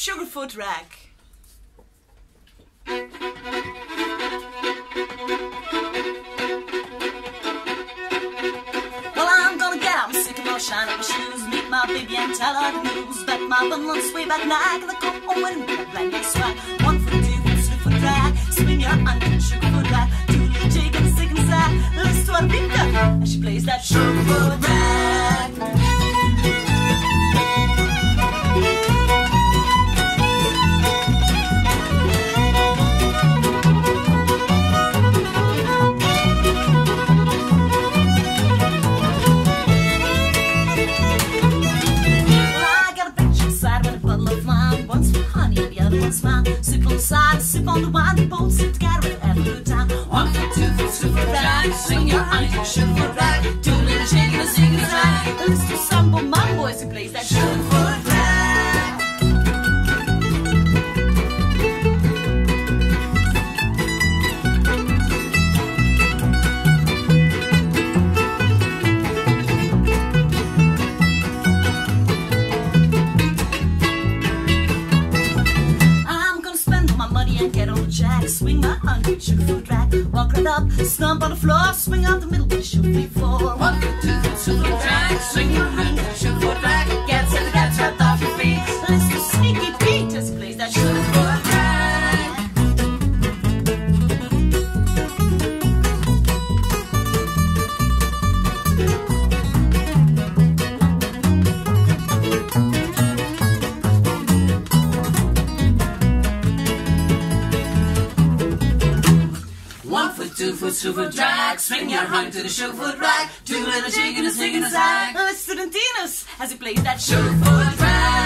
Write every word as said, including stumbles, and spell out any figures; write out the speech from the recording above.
Sugarfoot rag. Well, I'm gonna get out my sycamore, shine up my shoes, meet my baby and tell her the news. Bet my bundle and sway back now, gonna come home and with a brand new swag. One foot, two foot, three foot drag, swing your ankle, sugarfoot rag, do a little jig and stick inside. Listen to her big girl as she plays that sugarfoot rag. Sip on the side, sip on the wine, they both sit together and have a good time. One foot, two foot, super rag, swing your honey to the sugarfoot rag, do a little shaking and singing a track. Listen to some of my boys who plays that sugarfoot rag. Get on the jack, swing my hundred sugarfoot rag, walk right up, stomp on the floor, swing out the middle with a sugarfoot four. One foot, two foot, sugarfoot rag, swing your hundred sugarfoot rag, get set to get trapped off your feet. Listen to Sneaky Pete as he plays that sugarfoot rag. Two foot, sugarfoot drag, swing your hand to the sugarfoot rag, do a little jig and a sing and a sag. Listen to Dinos as he plays that sugarfoot rag.